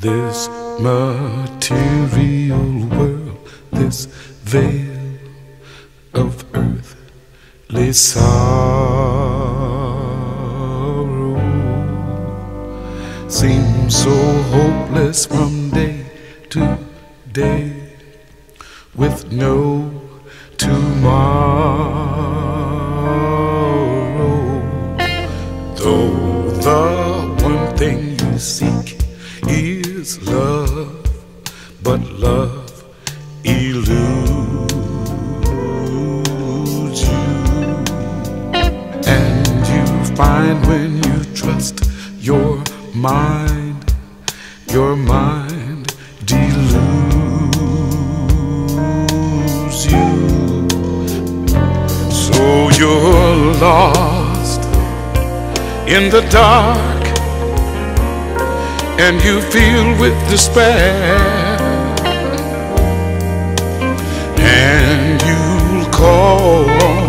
This material world, this veil of earthly sorrow seems so hopeless from day to day, with no tomorrow. Though the one thing you seek is love, but love eludes you, and you find when you trust your mind deludes you. So you're lost in the dark, and you feel with despair, and you'll call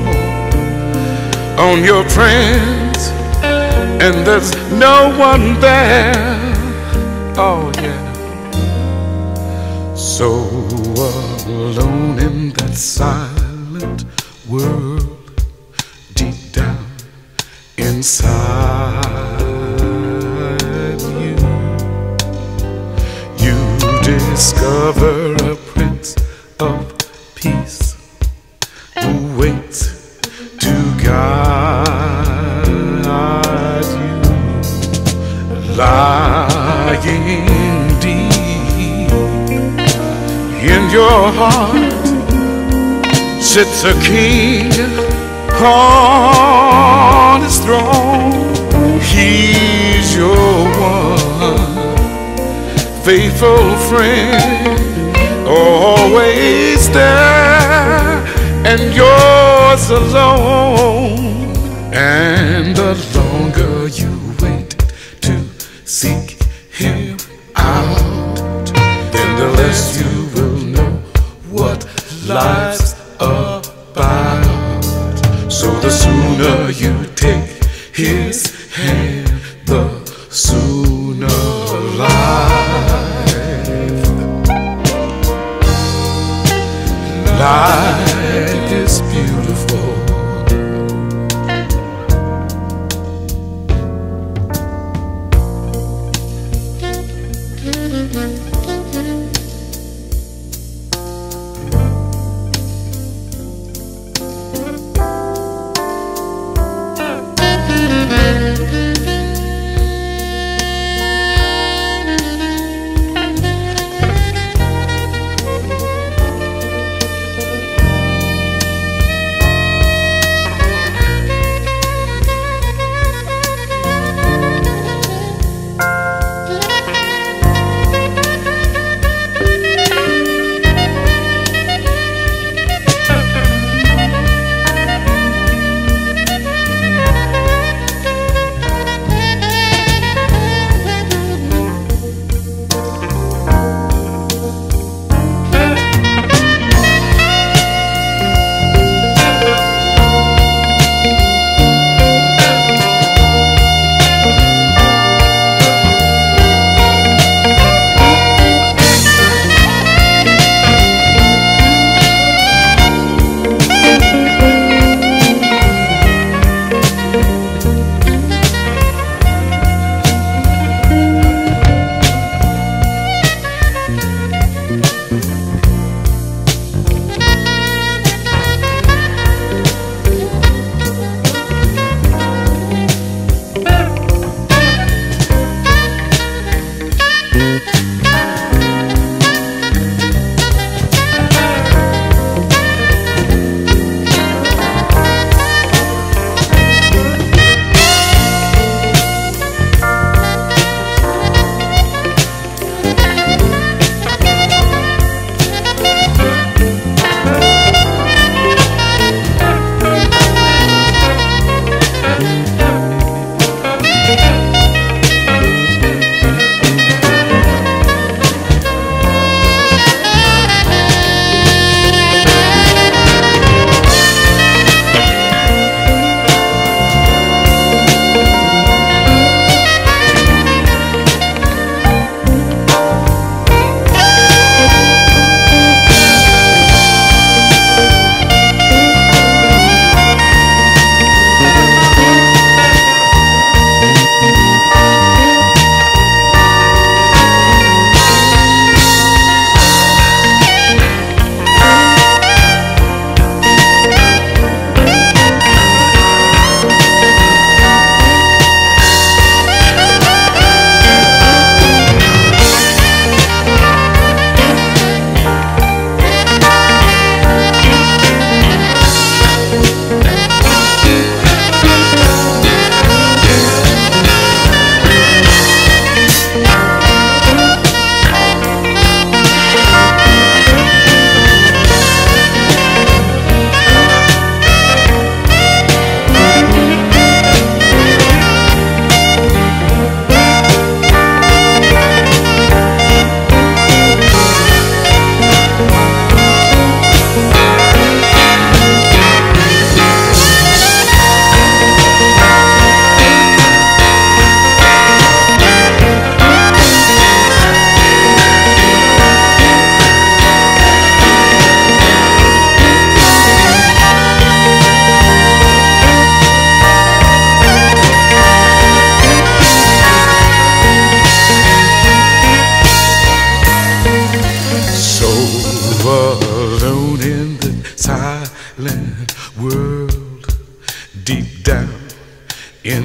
on your friends, and there's no one there. Oh yeah. So alone in that silent world, deep down inside you discover a Prince of Peace who waits to guide you. Lying deep in your heart sits a king on his throne. He's your one faithful friend, always there, and yours alone. And the longer you wait to seek him out, then the less you will know what life's about. So the sooner you take his hand, the sooner life is beautiful.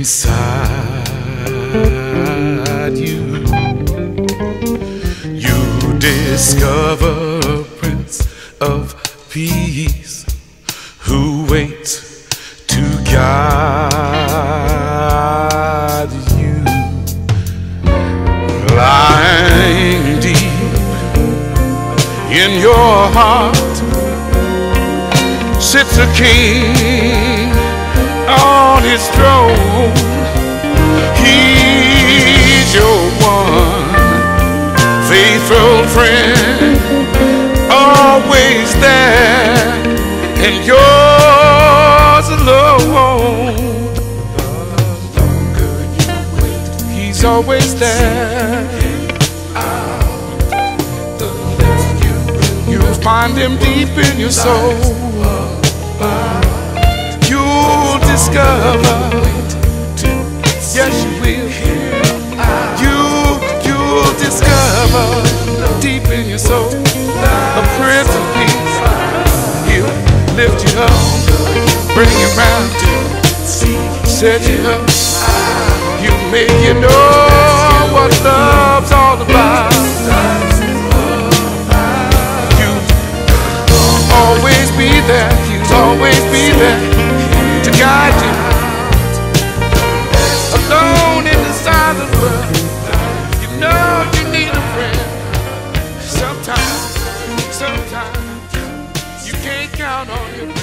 inside you. You discover a Prince of Peace who waits to guide you. Lying deep in your heart sits a king on his throne. He's your one faithful friend, always there, and yours alone. The longer you wait, he's always there. You'll find him deep in your soul. You'll discover, yes you will. You'll discover deep in your soul a Prince of Peace. He'll lift you up, bring you round, set you up. He'll make you know what love's all about. Always be there, he'll always be there to guide you. Alone in the silent world, you know you need a friend. Sometimes you can't count on your friend.